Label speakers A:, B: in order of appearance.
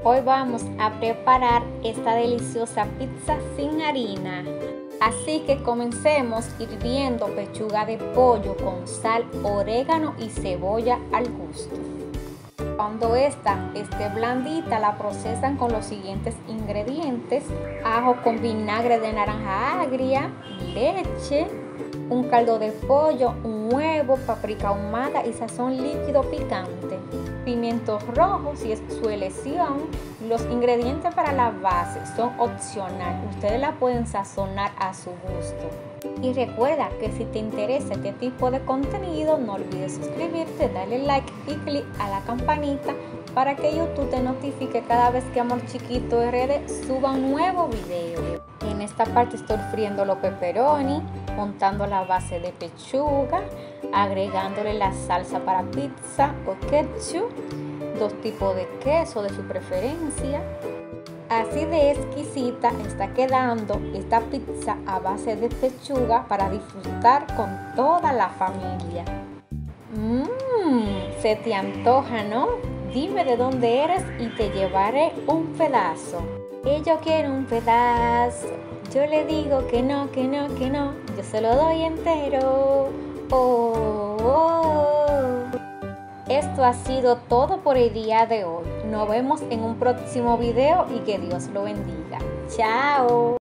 A: Hoy vamos a preparar esta deliciosa pizza sin harina. Así que comencemos hirviendo pechuga de pollo con sal, orégano y cebolla al gusto. Cuando esta esté blandita, la procesan con los siguientes ingredientes: ajo con vinagre de naranja agria, leche, un caldo de pollo, un huevo, paprika ahumada y sazón líquido picante, pimientos rojos si es su elección. Los ingredientes para la base son opcional, ustedes la pueden sazonar a su gusto. Y recuerda que si te interesa este tipo de contenido, no olvides suscribirte, darle like y clic a la campanita para que YouTube te notifique cada vez que Amor Chiquito RD suba un nuevo video. En esta parte estoy friendo los pepperoni, montando la base de pechuga, agregándole la salsa para pizza o ketchup, 2 tipos de queso de su preferencia. Así de exquisita está quedando esta pizza a base de pechuga para disfrutar con toda la familia. Se te antoja, ¿no? Dime de dónde eres y te llevaré un pedazo. Y yo quiero un pedazo. Yo le digo que no, que no, que no. Yo se lo doy entero. Oh, oh. Esto ha sido todo por el día de hoy. Nos vemos en un próximo video y que Dios lo bendiga. Chao.